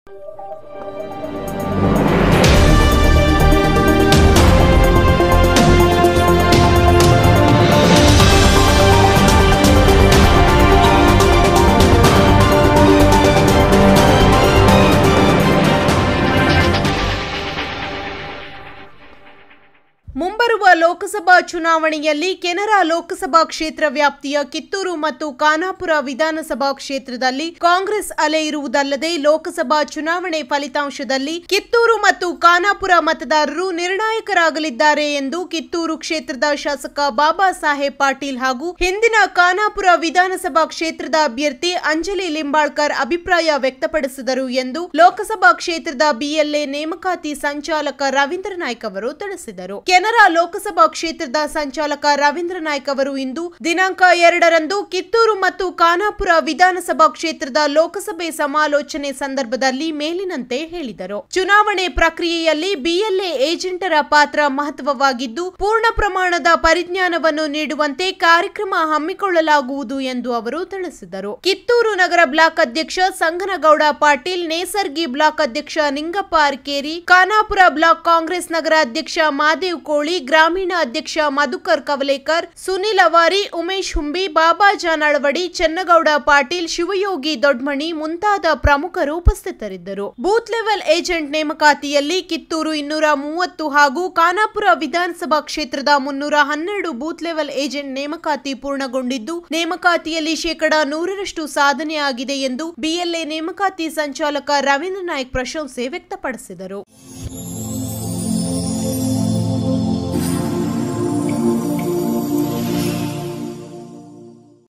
ಮುಂಬರುವ ಲೋಕಸಭಾ ಚುನಾವಣೆಯಲ್ಲಿ ಕೆನರಾ ಲೋಕಸಭಾ ಕ್ಷೇತ್ರ ವ್ಯಾಪ್ತಿಯ ಕಿತ್ತೂರು ಮತ್ತು ಖಾನಾಪುರ ವಿಧಾನಸಭಾ ಕ್ಷೇತ್ರದಲ್ಲಿ ಕಾಂಗ್ರೆಸ್ ಅಲೆ ಇರುವುದಲ್ಲದೆ ಲೋಕಸಭಾ ಚುನಾವಣೆ ಫಲಿತಾಂಶದಲ್ಲಿ ಕಿತ್ತೂರು ಮತ್ತು ಖಾನಾಪುರ ಮತದಾರರು ನಿರ್ಣಾಯಕರಾಗಲಿದ್ದಾರೆ ಎಂದು ಕಿತ್ತೂರು ಕ್ಷೇತ್ರದ ಶಾಸಕ ಬಾಬಾ ಸಾಹೇಬ್ ಪಾಟೀಲ್ ಹಾಗೂ ಹಿಂದಿನ ಖಾನಾಪುರ ವಿಧಾನಸಭಾ ಕ್ಷೇತ್ರದ ಅಭ್ಯರ್ಥಿ ಅಂಜಲಿ ಲಿಂಬಾಳ್ಕರ್ ಅಭಿಪ್ರಾಯ ವ್ಯಕ್ತಪಡಿಸಿದರು ಎಂದು ಲೋಕಸಭಾ ಕ್ಷೇತ್ರದ ಬಿಎಲ್ಎ ನೇಮಕಾತಿ ಸಂಚಾಲಕ ರವೀಂದ್ರ ನಾಯ್ಕ್ ಅವರು ತಿಳಿಸಿದರು. ಕೆನರಾ ಲೋಕಸಭಾ ಕ್ಷೇತ್ರದ ಸಂಚಾಲಕ ರವೀಂದ್ರ ನಾಯ್ಕ್ ಅವರು ಇಂದು ದಿನಾಂಕ 2ರಂದು ಕಿತ್ತೂರು ಮತ್ತು ಖಾನಾಪುರ ವಿಧಾನಸಭಾ ಕ್ಷೇತ್ರದ ಲೋಕಸಭೆ ಸಮಾಲೋಚನೆ ಸಂದರ್ಭದಲ್ಲಿ ಮೇಲಿನಂತೆ ಹೇಳಿದರು. ಚುನಾವಣೆ ಪ್ರಕ್ರಿಯೆಯಲ್ಲಿ ಬಿಎಲ್ಎ ಏಜೆಂಟರ ಪಾತ್ರ ಮಹತ್ವವಾಗಿದ್ದು ಪೂರ್ಣ ಪ್ರಮಾಣದ ಪರಿಜ್ಞಾನವನ್ನು ನೀಡುವಂತೆ ಕಾರ್ಯಕ್ರಮ ಹಮ್ಮಿಕೊಳ್ಳಲಾಗುವುದು ಎಂದು ಅವರು ತಿಳಿಸಿದರು. ಕಿತ್ತೂರು ನಗರ ಬ್ಲಾಕ್ ಅಧ್ಯಕ್ಷ ಸಂಗನಗೌಡ ಪಾಟೀಲ್, ನೇಸರ್ಗಿ ಬ್ಲಾಕ್ ಅಧ್ಯಕ್ಷ ನಿಂಗಪ್ಪ ಅರ್ಕೇರಿ, ಖಾನಾಪುರ ಬ್ಲಾಕ್ ಕಾಂಗ್ರೆಸ್ ನಗರ ಅಧ್ಯಕ್ಷ ಮಾದೇವ್ ಕೋಳಿ, ಗ್ರಾಮೀಣ ಅಧ್ಯಕ್ಷ ಮಧುಕರ್ ಕವಲೇಕರ್, ಸುನಿಲ್ ಅವಾರಿ, ಉಮೇಶ್ ಹುಂಬಿ, ಬಾಬಾ ಜಾನಳವಡಿ, ಚೆನ್ನಗೌಡ ಪಾಟೀಲ್, ಶಿವಯೋಗಿ ದೊಡ್ಮಣಿ ಮುಂತಾದ ಪ್ರಮುಖರು ಉಪಸ್ಥಿತರಿದ್ದರು. ಬೂತ್ ಲೆವೆಲ್ ಏಜೆಂಟ್ ನೇಮಕಾತಿಯಲ್ಲಿ ಕಿತ್ತೂರು 230 ಹಾಗೂ ಖಾನಾಪುರ ವಿಧಾನಸಭಾ ಕ್ಷೇತ್ರದ 312 ಬೂತ್ ಲೆವೆಲ್ ಏಜೆಂಟ್ ನೇಮಕಾತಿ ಪೂರ್ಣಗೊಂಡಿದ್ದು ನೇಮಕಾತಿಯಲ್ಲಿ 100% ಸಾಧನೆಯಾಗಿದೆ ಎಂದು ಬಿಎಲ್ಎ ನೇಮಕಾತಿ ಸಂಚಾಲಕ ರವೀಂದ್ರ ನಾಯ್ಕ್ ಪ್ರಶಂಸೆ ವ್ಯಕ್ತಪಡಿಸಿದರು.